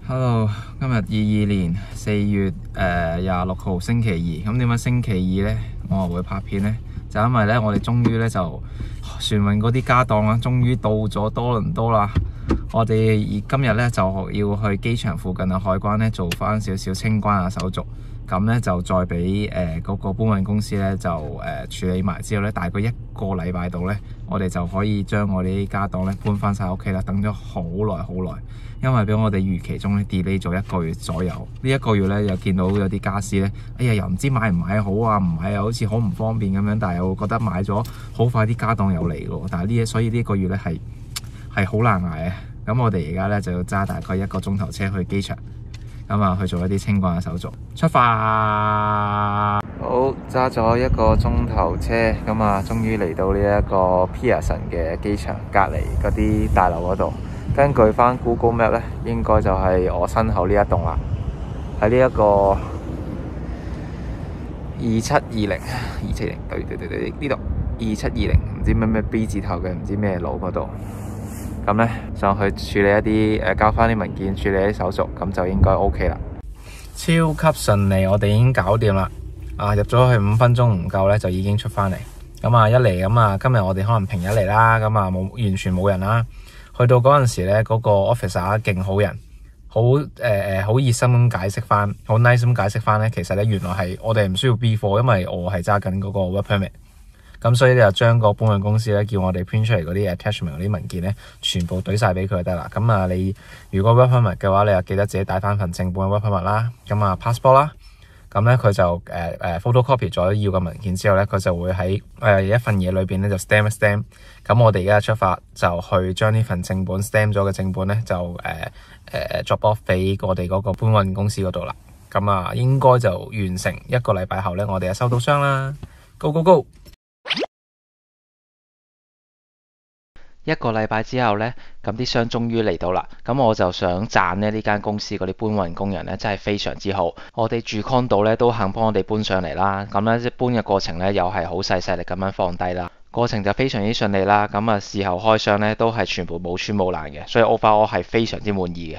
Hello，今日22年4月26號星期二。咁點解星期二呢？我又會拍片呢？就因為呢，我哋終於呢就船運嗰啲家當啦，終於到咗多倫多啦。我哋今日呢就要去機場附近嘅海關呢做翻少少清關嘅手續，咁呢就再俾嗰個搬運公司呢就處理埋之後呢，大概1個禮拜度呢，我哋就可以將我哋啲家當呢搬翻晒屋企啦。等咗好耐，因為俾我哋預期中呢 delay 咗1個月左右。呢1個月呢，又見到有啲家私呢，哎呀又唔知買唔買好啊，唔買又好似好唔方便咁樣，但係又覺得買咗好快啲家當又嚟喎。但係所以呢個月呢係好難捱啊！咁我哋而家呢，就要揸大概1個鐘頭車去機場，咁啊去做一啲清關嘅手續。出發！好，揸咗1個鐘頭車，咁啊終於嚟到呢一個 Pearson 嘅機場隔離嗰啲大樓嗰度。根據翻 Google Map 呢，應該就係我身後呢一棟啦，喺呢一個2720，對呢度2720，唔知咩 B 字頭嘅，唔知咩路嗰度。咁呢，上去處理一啲交翻啲文件，處理啲手續，咁就應該 OK 啦。超級順利，我哋已經搞掂啦。入咗去5分鐘唔夠呢，就已經出翻嚟。咁啊一嚟咁啊，今日我哋可能平日嚟啦，咁啊完全冇人啦。去到嗰陣時呢，嗰個 officer 勁好人，好熱心咁解釋翻，好 nice 咁解釋翻呢。其實呢，原來係我哋唔需要 B 貨，因為我係揸緊嗰個 work permit。咁所以咧就將個搬運公司咧叫我哋 print 出嚟嗰啲 attachment 嗰啲文件咧，全部懟晒俾佢就得啦。咁啊，你如果 work permit 嘅話，你又記得自己帶翻份正本嘅 work permit 啦。咁啊 passport 啦，咁咧佢就photocopy 咗要嘅文件之後咧，佢就會喺一份嘢裏邊咧就 stamp 一 stamp。咁我哋而家出發就去將呢份正本 stamp 咗嘅正本咧就drop off 俾我哋嗰個搬運公司嗰度啦。咁啊應該就完成1個禮拜後咧，我哋就收到箱啦。Go go go！ 1個禮拜之後呢，咁啲箱終於嚟到啦。咁我就想讚呢間公司嗰啲搬運工人呢，真係非常之好。我哋住 condo 呢都肯幫我哋搬上嚟啦。咁呢，即搬嘅過程呢，又係好細力咁樣放低啦。過程就非常之順利啦。咁啊事後開箱呢，都係全部冇穿冇爛嘅，所以 overall 我係非常之滿意嘅。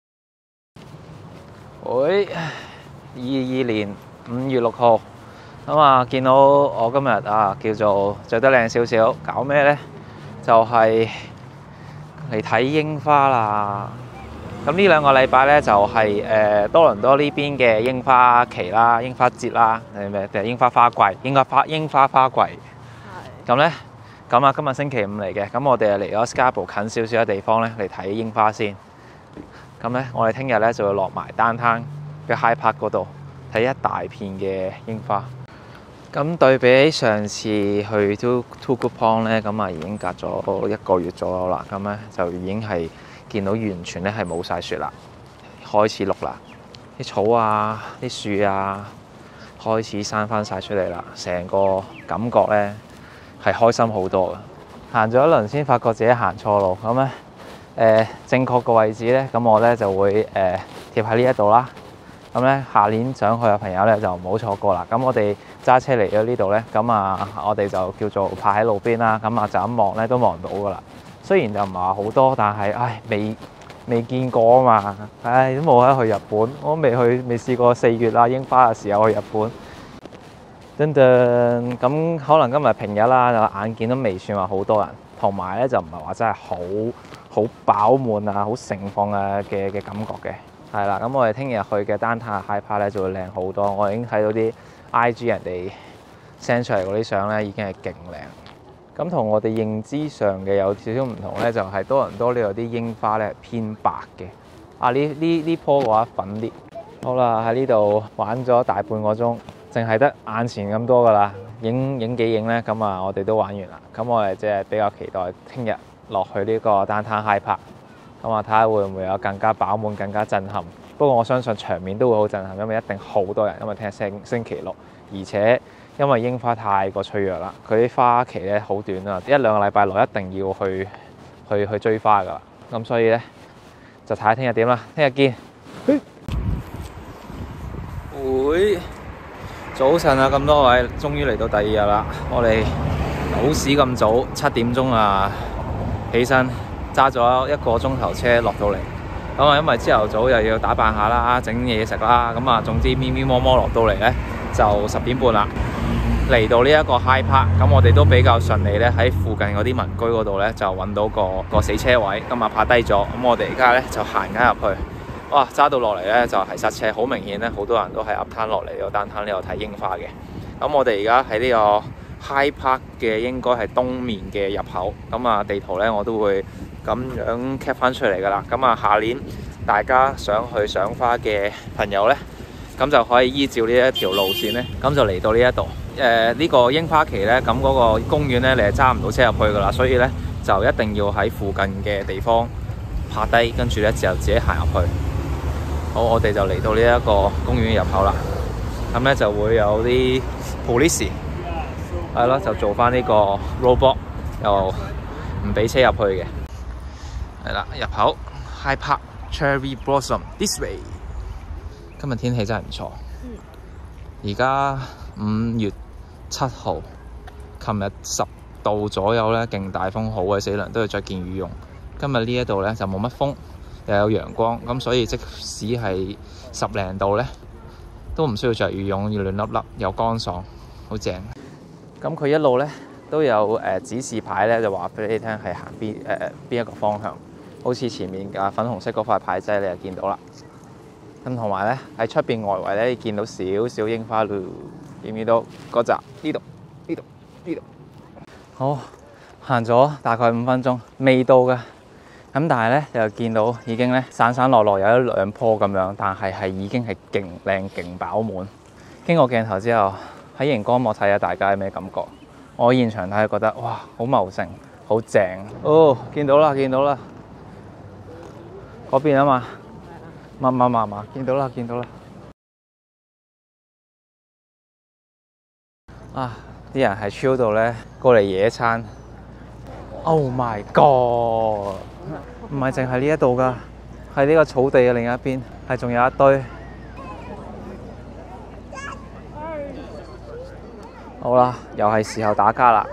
喂，22年5月6號，咁啊見到我今日叫做着得靚少少，搞咩呢？就係嚟睇櫻花啦。咁呢2個禮拜呢，就係多倫多呢邊嘅櫻花期啦、櫻花節啦，定係櫻花花季、櫻花花季。咁呢，咁啊今日星期5嚟嘅，咁我哋嚟咗 Scarborough 近少少嘅地方呢，嚟睇櫻花先。咁呢，我哋聽日呢，就會落埋Downtown嘅 High Park 嗰度睇一大片嘅櫻花。咁對比起上次去 Toogood Pond 咧，咁啊已經隔咗1個月左右啦。咁咧就已經係見到完全咧係冇晒雪啦，開始綠啦，啲草啊、啲樹啊開始生翻晒出嚟啦。成個感覺咧係開心好多嘅。行咗一輪先發覺自己行錯路，咁咧正確個位置咧，咁我咧就會貼喺呢一度啦。咁咧下年想去嘅朋友咧就唔好錯過啦。咁我哋揸車嚟咗呢度咧，咁啊我哋就叫做泊喺路邊啦。咁啊就咁望咧都望到噶啦。雖然就唔係話好多，但係未見過啊嘛。都冇得去日本，我未試過4月啊櫻花嘅時候去日本。咁可能今日平日啦，眼見都未算話好多人，同埋咧就唔係話真係好飽滿啊、好盛況嘅感覺嘅。係啦，咁我哋聽日去嘅Downtown High Park咧就會靚好多。我已經睇到啲 IG 人哋 send 出嚟嗰啲相咧，已經係勁靚。咁同我哋認知上嘅有少少唔同咧，就係多倫多呢度啲櫻花咧偏白嘅。呢棵嘅話粉啲。好啦，喺呢度玩咗大半個鐘，淨係得眼前咁多噶啦。影幾影咧，咁啊我哋都玩完啦。咁我哋即係比較期待聽日落去呢個Downtown High Park。咁啊，睇下會唔會有更加飽滿、更加震撼。不過我相信場面都會好震撼，因為一定好多人。因為聽日星期六，而且因為櫻花太過脆弱啦，佢啲花期咧好短啊，1-2個禮拜內一定要去追花噶啦。咁所以咧就睇下聽日點啦。聽日見。會早晨啊，咁多位，終於嚟到第2日啦。我哋好屎咁早，7點鐘起身。揸咗1個鐘頭車落到嚟， 咁啊，因為朝頭早又要打扮下啦，整嘢食啦，咁啊，總之咪咪摸摸落到嚟呢，就10點半啦。嚟到呢一個 Hyde Park，咁我哋都比較順利咧，喺附近嗰啲民居嗰度咧就揾到個死車位，咁啊泊低咗。咁我哋而家咧就行緊入去，哇！揸到落嚟咧就係塞車，好明顯咧，好多人都係 Uptown 落嚟呢個 Downtown 呢度睇櫻花嘅。咁我哋而家喺呢個 Hyde Park 嘅應該係東面嘅入口，咁啊地圖咧我都會咁樣 cap 翻出嚟噶啦。咁啊下年大家想去賞花嘅朋友咧，咁就可以依照呢一條路線咧，咁就嚟到呢一度。呢個櫻花期呢，咁嗰個公園呢，你係揸唔到車入去噶啦，所以呢，就一定要喺附近嘅地方泊低，跟住呢，就自己行入去。好，我哋就嚟到呢一個公園入口啦。咁呢，就會有啲 police 係咯，就做翻呢個 roadblock，又唔俾車入去嘅。係啦，入口 Hyde Park Cherry Blossom this way。今日天氣真係唔錯。而家5月7號，琴日10度左右咧，勁大風，好鬼死涼，都要着件羽絨。今日呢一度咧就冇乜風，又有陽光，咁所以即使係10零度咧，都唔需要着羽絨，要暖粒粒，又乾爽，好正。咁佢一路咧都有指示牌咧，就話俾你聽係行邊一個方向，好似前面粉紅色嗰塊牌仔，你就見到啦。咁同埋咧喺出邊外圍咧，你見到少少櫻花路，見唔見到嗰扎？呢度。好，行咗大概5分鐘，未到嘅。咁但係咧又見到已經咧散散落落有1-2棵咁樣，但係已經係勁靚勁飽滿。經過鏡頭之後，喺熒光幕睇下大家有咩感覺？我現場睇覺得哇，好茂盛，好正。哦，見到啦，嗰邊啊嘛。見到啦！啊！啲人係 chill 到咧，過嚟野餐。Oh my god！ 唔係淨係呢一度㗎，喺呢個草地嘅另一邊，係仲有一堆。好啦，又係時候打卡啦。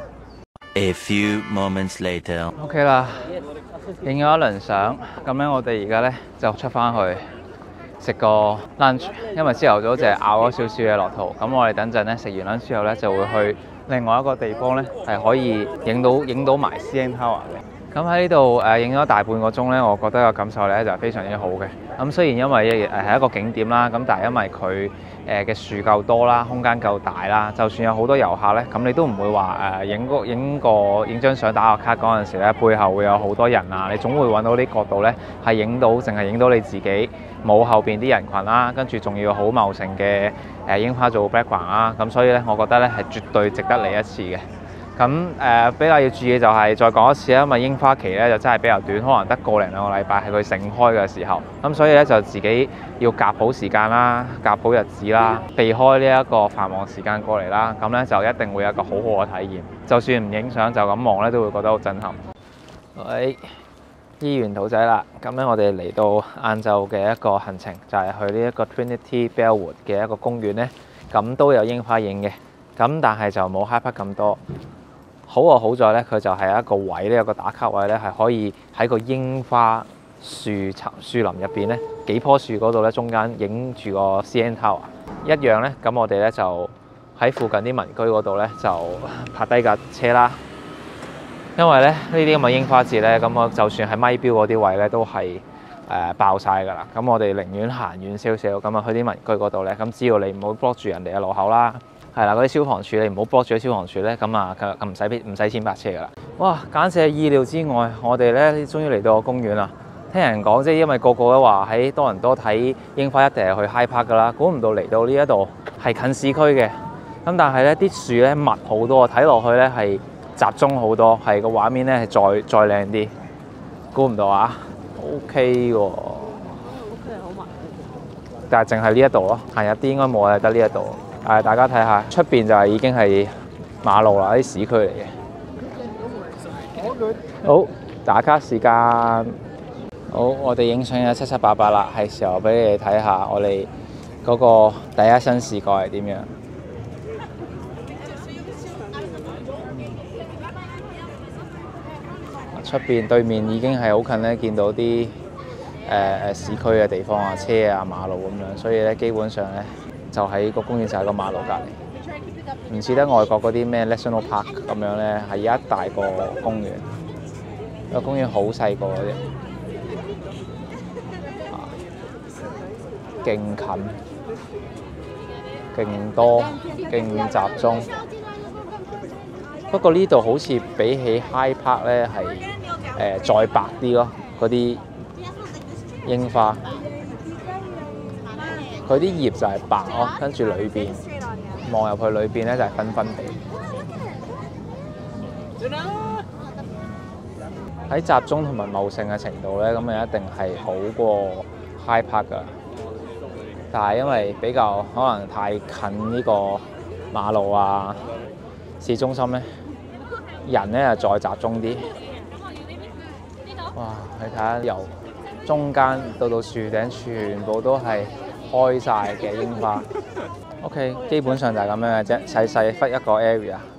A few moments later. OK 啦，影咗一輪相，咁咧我哋而家咧就出翻去食個 lunch， 因為朝頭早就係咬咗少少嘢落肚。咁我哋等陣咧食完 lunch 之後咧就會去另外一個地方咧，係可以影到埋 CN Tower 嘅。咁喺呢度影咗大半個鐘咧，我覺得個感受咧就係非常之好嘅。咁雖然因為係一個景點啦，咁但係因為佢嘅樹夠多啦，空間夠大啦，就算有好多遊客咧，咁你都唔會話影張相打個卡嗰陣時咧，背後會有好多人啊，你總會揾到啲角度咧係淨係影到你自己，冇後邊啲人群啦，跟住仲要好茂盛嘅櫻花做 background 啦，咁所以咧，我覺得咧係絕對值得嚟一次嘅。咁比較要注意就係再講一次啦，因為櫻花期咧就真係比較短，可能得1-2個禮拜係佢盛開嘅時候。咁所以咧就自己要夾好時間啦，夾好日子啦，避開呢一個繁忙時間過嚟啦。咁咧就一定會有一個好好嘅體驗。就算唔影相就咁望咧，都會覺得好震撼。喂，醫完肚仔啦，咁咧我哋嚟到晏晝嘅一個行程，就係去呢一個 Trinity Bellwood 嘅一個公園咧，咁都有櫻花影嘅，咁但係就冇 Hyde Park咁多。好在咧，佢就係一個位咧，有個打卡位咧，係可以喺個櫻花樹林入邊咧，幾棵樹嗰度咧，中間影住個 CN Tower 一樣咧。咁我哋咧就喺附近啲民居嗰度咧，就泊低架車啦。因為咧呢啲咁嘅櫻花節咧，咁我就算喺咪標嗰啲位咧，都係爆晒㗎啦。咁我哋寧願行遠少少，咁啊去啲民居嗰度咧，咁只要你唔好 block 住人哋嘅路口啦。係啦，嗰啲消防處你唔好 block 住啲消防處咧，咁唔使錢泊車噶啦。哇！簡直係意料之外，我哋咧終於嚟到個公園啦。聽人講，即係因為個個都話喺多倫多睇櫻花一定係去 Hyde Park 噶啦，估唔到嚟到呢一度係近市區嘅。咁但係咧啲樹咧密好多，睇落去咧係集中好多，係個畫面咧係再靚啲。估唔到啊 ！OK 喎，OK 好密，但係淨係呢一度咯，行入啲應該冇係得呢一度。大家睇下出邊就係已經係馬路啦，啲市區嚟嘅。好，打卡時間。好，我哋影相有七七八八啦，係時候俾你哋睇下我哋嗰個第一身視覺係點樣。出邊對面已經係好近咧，見到啲市區嘅地方啊，車啊、馬路咁樣，所以咧基本上咧就喺個公園就喺個馬路隔離，唔似得外國嗰啲咩 National Park 咁樣咧，係一大個公園，個公園好細個嘅啫，勁近、勁多、勁集中。不過呢度好似比起 High Park 咧係再白啲咯，嗰啲櫻花，佢啲葉就係白咯，跟住裏邊望入去裏邊咧就係粉粉地。喺集中同埋茂盛嘅程度咧，咁就一定係好過 High Park 㗎。但係因為比較可能太近呢個馬路啊，市中心咧，人咧就再集中啲。哇！你睇下由中間到樹頂，全部都係開晒嘅櫻花。OK， 基本上就係咁樣嘅啫，細細忽一個 area。